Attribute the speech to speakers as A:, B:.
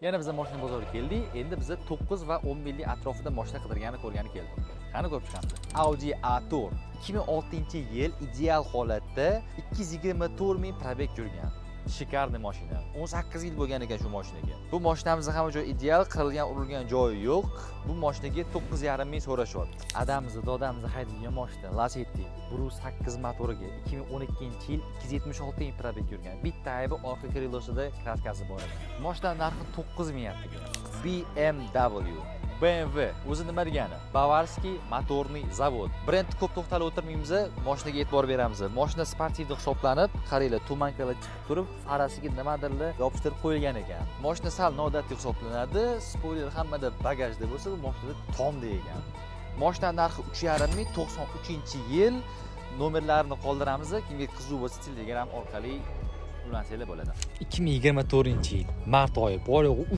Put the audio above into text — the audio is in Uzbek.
A: Yana biz mashina bozoriga keldik. Endi biz 9 va 10 millik atrofida mashina qidirgani ko'rgani keldik. Qani ko'rib chiqamiz. Audi A4 2006-yil ideal holatda 224 ming probeg yurgan. Shikarniy mashina. 18 yil bo'lgan ekan shu mashinaga. Bu mashinamizni hamma joy ideal, qirilgan, urilgan joyi yo'q. Bu mashinaga 9,5 ming so'rashyapti. Adamizni, dodamizni haydaydigan mashina Lacetti 1.8 motoriga 2012-yil 276 ming probeg yurgan. Bitta aybi orqa krelosida kraskasi bor ekan. Mashina narxi 9 ming yaptiga. BMW o'zi nima degani? Bavarskiy motorniy zavod. Brend ko'p to'xtalib o'tirmaymiz, mashinaga e'tibor beramiz. Mashina sportivda hisoblanib, qaranglar, tumankalar chiqib turib, farasiga nimadirlar yopishtirib qo'yilgan ekan. Mashina sal noodatiy hisoblanadi. Spoiler hammada bagajda bo'lsa, bu mashinada tomda ekan. Mashina narxi 3,5 ming, 93-yil. Nomerlarini qoldiramiz. Kimga qiziq bo'lsa, Telegram orqali ulansanglar bo'ladi. 2024-yil mart oyi, boryo'g'i